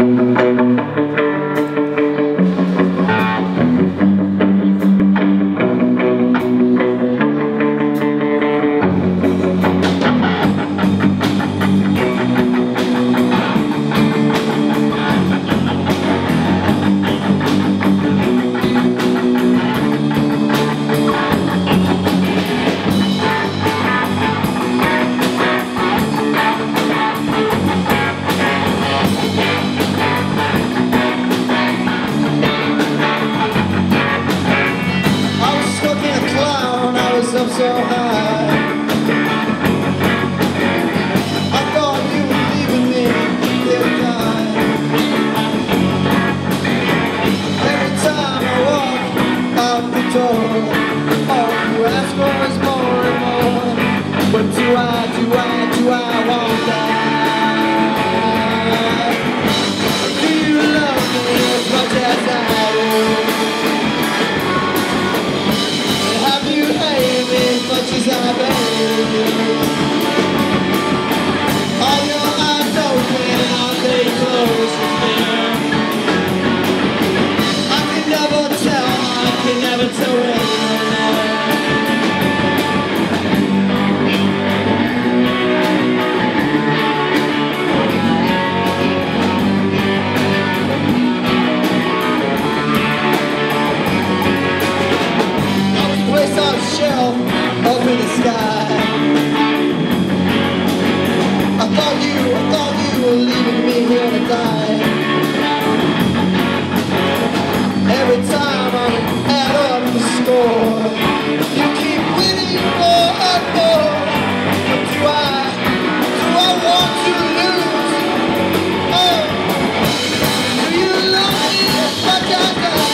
Up so high, I thought you were leaving me till I die. Every time I walk out the door, all you ask for is more and more. But do I want that? Do you love me as much as I do? Have you hated me as much as I do? Are your eyes open? Are they closed? I can never tell. I can never tell when. Up in the sky, I thought you were leaving me here to die. Every time I add up the score, you keep winning more and more. But do I want to lose? Oh, do you love me as much as I do?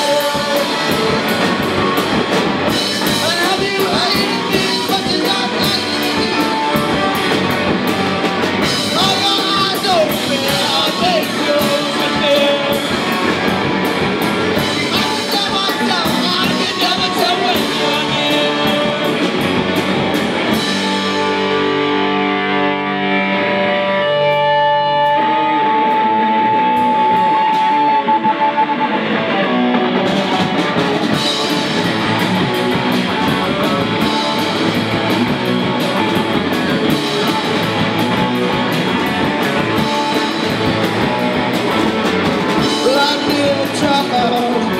Well, I never tried